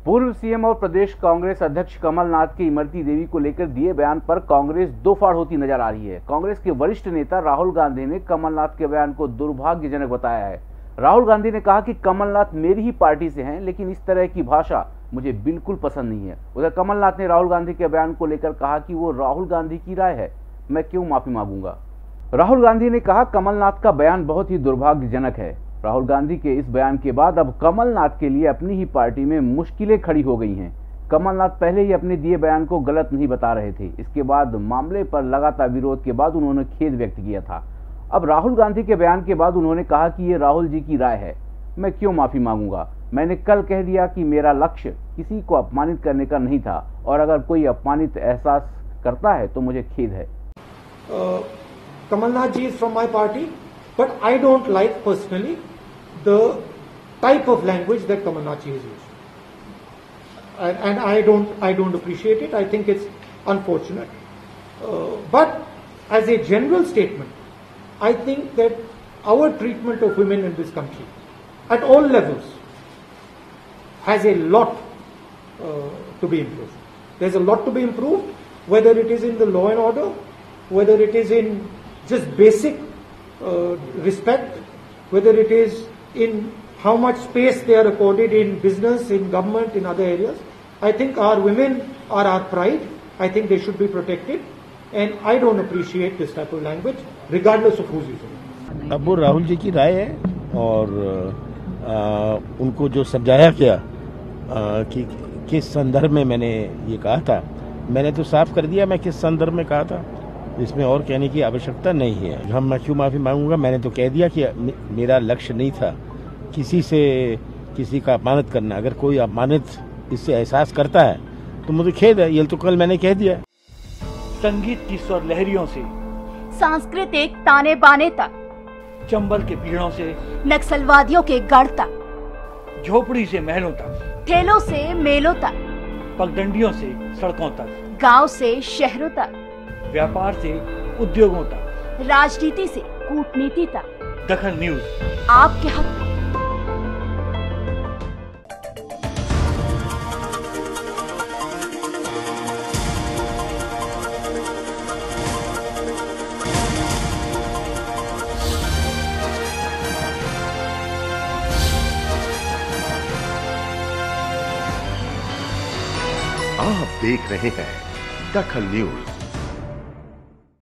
पूर्व सीएम और प्रदेश कांग्रेस अध्यक्ष कमलनाथ के इमरती देवी को लेकर दिए बयान पर कांग्रेस दो फाड़ होती नजर आ रही है। कांग्रेस के वरिष्ठ नेता राहुल गांधी ने कमलनाथ के बयान को दुर्भाग्यजनक बताया है। राहुल गांधी ने कहा कि कमलनाथ मेरी ही पार्टी से हैं, लेकिन इस तरह की भाषा मुझे बिल्कुल पसंद नहीं है। उधर कमलनाथ ने राहुल गांधी के बयान को लेकर कहा कि वो राहुल गांधी की राय है, मैं क्यों माफी मांगूंगा। राहुल गांधी ने कहा कमलनाथ का बयान बहुत ही दुर्भाग्यजनक है। राहुल गांधी के इस बयान के बाद अब कमलनाथ के लिए अपनी ही पार्टी में मुश्किलें खड़ी हो गई हैं। कमलनाथ पहले ही अपने दिए बयान को गलत नहीं बता रहे थे। इसके बाद मामले पर लगातार विरोध के बाद उन्होंने खेद व्यक्त किया था। अब राहुल गांधी के बयान के बाद उन्होंने कहा कि ये राहुल जी की राय है, मैं क्यों माफी मांगूंगा। मैंने कल कह दिया कि मेरा लक्ष्य किसी को अपमानित करने का नहीं था, और अगर कोई अपमानित एहसास करता है तो मुझे खेद है। Kamalnath ji is from my party, but I don't like personally the type of language that Kamalnath ji has used, and I don't appreciate it. I think it's unfortunate. But as a general statement, I think that our treatment of women in this country, at all levels, has a lot to be improved. There's a lot to be improved, whether it is in the law and order, whether it is in just basic respect, whether it is in how much space they are accorded in business, in government, in other areas. I think our women are our pride. I think they should be protected, and I don't appreciate this type of language, regardless of who's using it. अब वो राहुल जी की राय है, और उनको जो समझाया गया कि किस संदर्भ में मैंने ये कहा था, मैंने तो साफ कर दिया मैं किस संदर्भ में कहा था। इसमें और कहने की आवश्यकता नहीं है। मैं क्यों माफी मांगूंगा, मैंने तो कह दिया कि मेरा लक्ष्य नहीं था किसी का अपमानित करना। अगर कोई अपमानित इससे एहसास करता है तो मुझे खेद है, ये तो कल मैंने कह दिया। संगीत की स्वर लहरियों से सांस्कृतिक ताने बाने तक, चंबल के पीड़ों से नक्सलवादियों के गढ़ तक, झोपड़ी से महलों तक, ठेलों से मेलों तक, पगडंडियों से सड़कों तक, गांव से शहरों तक, व्यापार से उद्योगों तक, राजनीति से कूटनीति तक, दखल न्यूज आपके हक में। आप देख रहे हैं दखल न्यूज।